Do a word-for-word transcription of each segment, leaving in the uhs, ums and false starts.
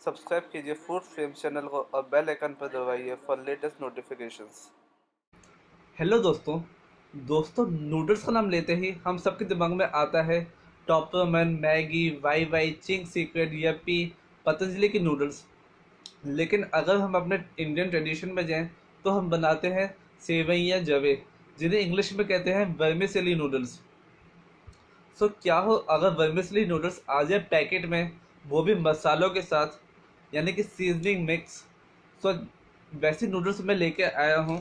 Subscribe कीजिए food frame channel को और बेल आइकन पर दबाइए फॉर लेटेस्ट नोटिफिकेशंस। हेलो दोस्तों दोस्तों नूडल्स का नाम लेते ही हम सबके दिमाग में आता है Top Ramen, Maggi, Wai Wai, Ching secret, Yippee, Patanjali की नूडल्स। लेकिन अगर हम अपने इंडियन ट्रेडिशन में जाएं तो हम बनाते हैं सेवइयाँ जवे, जिन्हें इंग्लिश में कहते हैं वर्मिसेली नूडल्स। सो क्या हो अगर वर्मिसेली नूडल्स आ जाए पैकेट में, वो भी मसालों के साथ, यानी कि सीजनिंग मिक्स। सो वैसे नूडल्स मैं लेके आया हूँ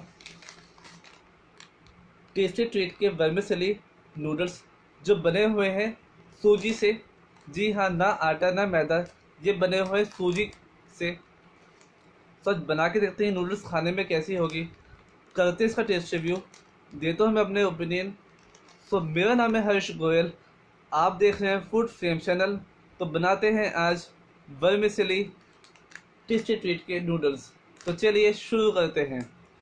टेस्टी ट्रीट के वर्मिसेली नूडल्स, जो बने हुए हैं सूजी से। जी हाँ, ना आटा ना मैदा, ये बने हुए सूजी से। तो बना के देखते हैं नूडल्स खाने में कैसी होगी, करते हैं इसका टेस्ट रिव्यू, देता हूँ मैं अपने ओपिनियन। सो मेरा नाम है हर्ष गोयल, आप देख रहे हैं फूड फ्रेम चैनल। तो बनाते हैं आज वर्मिसेली टेस्टी ट्रीट के नूडल्स। तो चलिए शुरू करते हैं।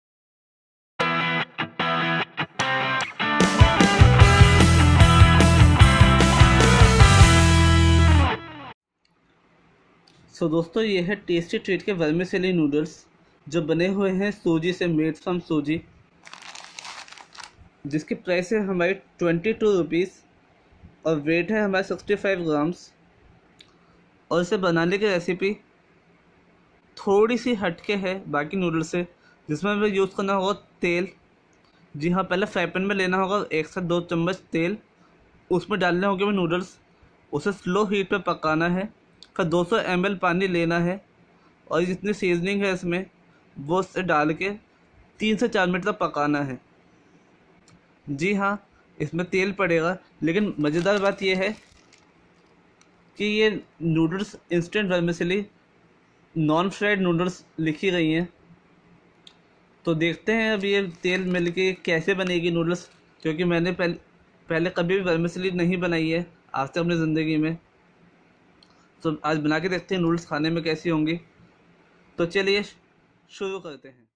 सो so, दोस्तों ये है टेस्टी ट्रीट के वर्मिसेली नूडल्स, जो बने हुए हैं सूजी से, मेड फ्रॉम सूजी, जिसकी प्राइस है हमारी ट्वेंटी टू रुपीज़ और वेट है हमारा सिक्सटी फाइव ग्राम्स। और इसे बनाने की रेसिपी थोड़ी सी हटके है बाकी नूडल्स से, जिसमें हमें यूज़ करना होगा तेल। जी हाँ, पहले फ्राई पैन में लेना होगा एक से दो चम्मच तेल, उसमें डालने होंगे नूडल्स, उसे स्लो हीट पे पकाना है। फिर दो सौ एम एल पानी लेना है और जितनी सीजनिंग है इसमें वो उससे डाल के तीन से चार मिनट तक पकाना है। जी हाँ, इसमें तेल पड़ेगा, लेकिन मज़ेदार बात यह है कि ये noodles instant vermicelli non fried noodles लिखी गई हैं। तो देखते हैं अब ये तेल मिल के कैसे बनेगी नूडल्स, क्योंकि मैंने पहले पहले कभी भी वर्मिसेली नहीं बनाई है आज तक अपनी ज़िंदगी में। तो आज बना के देखते हैं नूडल्स खाने में कैसी होंगी। तो चलिए शुरू करते हैं।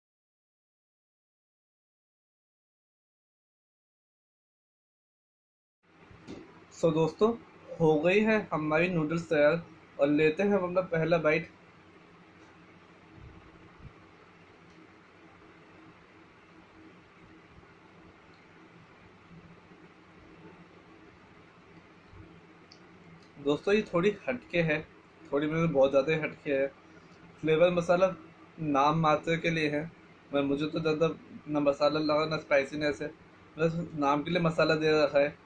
सो दोस्तों हो गई है हमारी नूडल्स तैयार और लेते हैं हम अपना पहला बाइट। दोस्तों ये थोड़ी हटके है, थोड़ी मतलब बहुत ज़्यादा ही हटके है। फ्लेवर मसाला नाम मात्र के लिए है, मैं मुझे तो ज़्यादा ना मसाला लगा ना स्पाइसीनेस है, बस नाम के लिए मसाला दे रखा है।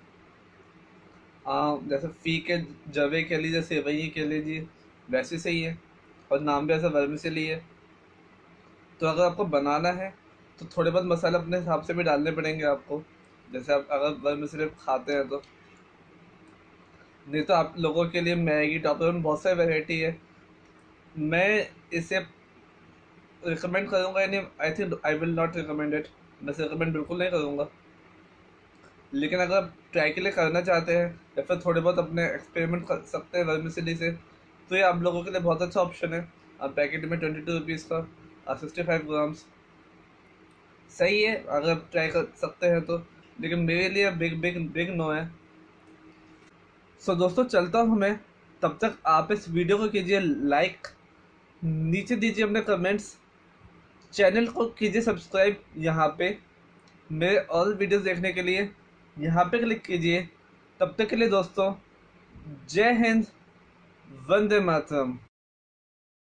आ, जैसे फी के जवे के लिए, जैसे सेवई के लिए जी, वैसे सही है और नाम भी ऐसा वर्मिसेली है। तो अगर आपको बनाना है तो थोड़े बहुत मसाले अपने हिसाब से भी डालने पड़ेंगे आपको, जैसे आप अगर वर्मिसेली खाते हैं तो। नहीं तो आप लोगों के लिए मैगी, टॉपर में बहुत सारी वैरायटी है। मैं इसे रिकमेंड करूँगा, यानी I think I will not recommend it, मैं इसे रिकमेंड बिल्कुल नहीं करूँगा। लेकिन अगर आप ट्राई के लिए करना चाहते हैं या फिर थोड़े बहुत अपने एक्सपेरिमेंट कर सकते हैं वर्मिसेली से, तो ये आप लोगों के लिए बहुत अच्छा ऑप्शन है। आप पैकेट में ट्वेंटी टू रुपीज़ का और सिक्सटी फाइव ग्राम्स सही है अगर आप ट्राई कर सकते हैं तो, लेकिन मेरे लिए बिग बिग बिग नो है। सो दोस्तों चलता हूँ मैं, तब तक आप इस वीडियो को कीजिए लाइक, नीचे दीजिए अपने कमेंट्स, चैनल को कीजिए सब्सक्राइब, यहाँ पे मेरे और वीडियोस देखने के लिए यहाँ पे क्लिक कीजिए। तब तक के लिए दोस्तों, जय हिंद, वंदे मातरम।